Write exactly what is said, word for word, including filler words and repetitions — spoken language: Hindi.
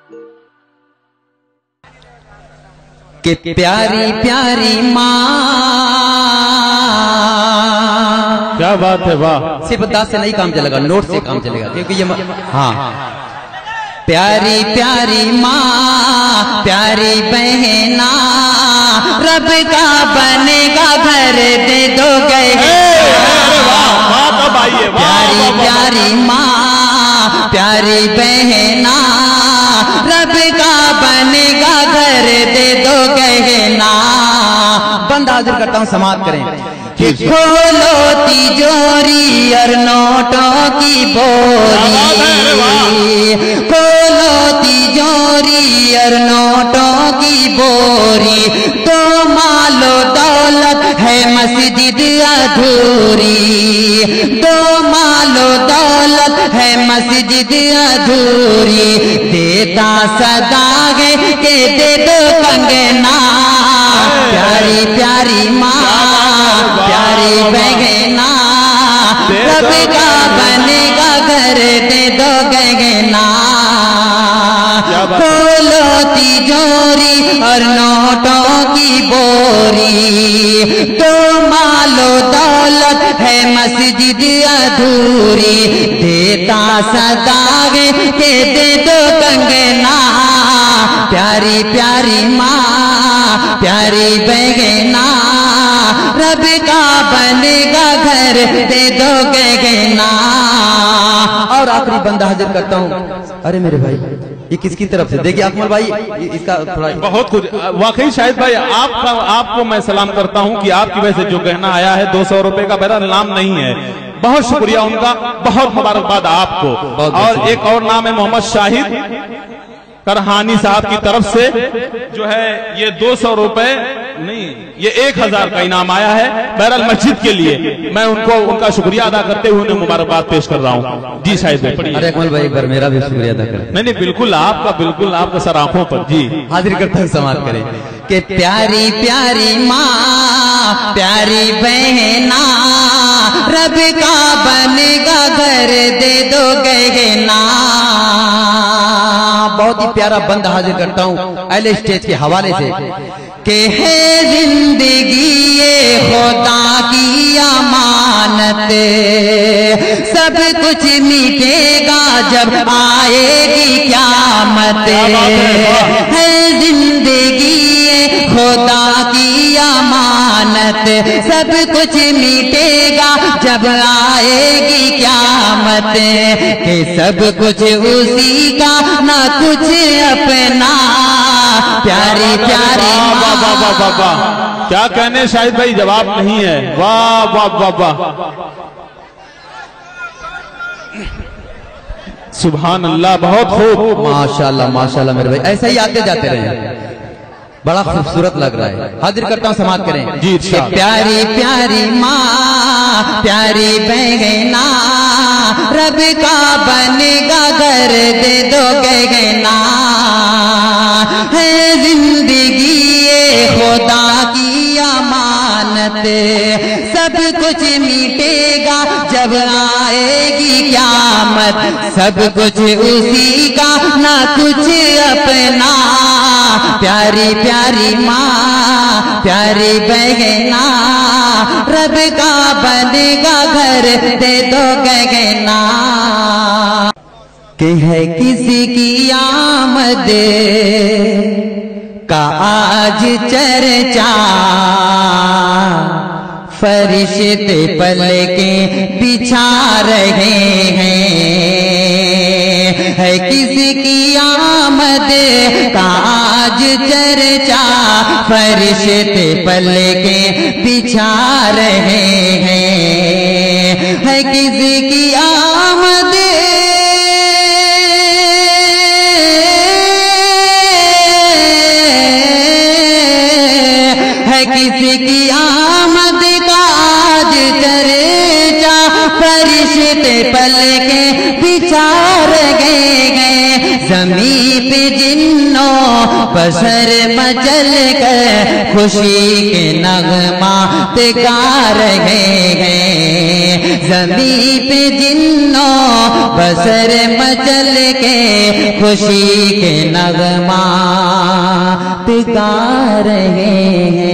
कि प्यारी प्यारी माँ। क्या बात है, वाह। सिर्फ दास से नहीं काम चलेगा, नोट से काम चलेगा, क्योंकि ये हाँ। प्यारी प्यारी माँ, प्यारी बहना, रब का बनेगा घर दे दो गए। प्यारी प्यारी माँ, प्यारी बहना, रब का बनेगा घर दे दो गहना। बंद हाजिर करता हूँ, समाप्त करें कि खोलो तिजोरी और नोटों की बोरी, खोलो तिजोरी और नोटों की बोरी, तो मालो दौलत है मस्जिद अधूरी, तो मालो दौलत है मस्जिद अधूरी। देता सदा है के दे दो कंगना, प्यारी प्यारी माँ, प्यारी बहना, रब का बनेगा घर दे दो गहना। खोलो तिजोरी और नोटों की बोरी, तो मालो दौलत है मस्जिद अधूरी। देता सदा है के दे दो कंगना, प्यारी प्यारी माँ, प्यारी बहना, रब का बनेगा घर दे दो गहना। और आखिरी बंदा हाजिर करता हूँ। अरे मेरे भाई, ये किसकी तरफ से? देखिए अकमल भाई, इसका थोड़ा बहुत कुछ वाकई। शाहिद भाई, आपका आपको मैं सलाम करता हूँ कि आपकी वजह से जो गहना आया है दो सौ रुपए का, मेरा नाम नहीं है। बहुत शुक्रिया उनका, बहुत मुबारकबाद आपको। और एक और नाम है मोहम्मद शाहिद करहानी साहब की तरफ से, जो है ये दो सौ रुपए नहीं, ये एक हजार का इनाम आया है बहरहाल मस्जिद के लिए। मैं उनको उनका शुक्रिया अदा करते हुए उन्हें मुबारकबाद पेश कर रहा हूँ। जी शाहिद भाई। अरे अकमल भाई, एक बार मेरा भी शुक्रिया अदा करें। नहीं नहीं, बिल्कुल आपका, बिल्कुल आपका सर आंखों पर। जी हाजिर करता हूँ, समाप्त करें कि प्यारी प्यारी माँ, प्यारी बहना, रब का बनेगा घर दे दो गहना। बहुत ही प्यारा बंद हाजिर करता हूँ अहले स्टेज के हवाले से कि है जिंदगी ये खुदा की अमानत, सब कुछ मिटेगा जब आएगी क़यामत। है जिंदगी ये खुदा की अमानत, सब कुछ मिटेगा जब आएगी क़यामत। कि सब कुछ उसी का, ना कुछ अपना, प्यारी प्यारी माँ। वाह वाह वाह वाह, क्या कहने शाहिद भाई, जवाब नहीं है। वाह वाह वाह वाह, सुभान अल्लाह, बहुत खूब, माशाल्लाह माशाल्लाह मेरे भाई, ऐसा ही आते जाते रहे, बड़ा खूबसूरत लग रहा है। हाजिर करता हूँ, समाप्त करें जी। प्यारी प्यारी माँ, प्यारी बहना, रब का बनेगा घर दे दो गहना। है जिंदगी ये खुदा की अमानत, सब कुछ मिटेगा जब आएगी क़यामत। सब कुछ उसी का, ना कुछ अपना, प्यारी प्यारी माँ, प्यारी बहना, रब का बनेगा घर दे दो गहना। कि है किसी की आमद का आज चर्चा, फरिश्ते पलके बिछा रहे हैं। है किसी की आमद का आज चर्चा, फरिश्ते पलके बिछा रहे हैं। है किसी की आमद, है किसी की आमद का आज चर्चा, फरिश्ते पलके बिछा रहे हैं। ज़मीं पे जिन्नों बशर मचल कर खुशी के नगमात गा रहे हैं। ज़मीं पे जिन्नों बसर मचल के खुशी के नगमा गा रहे हैं।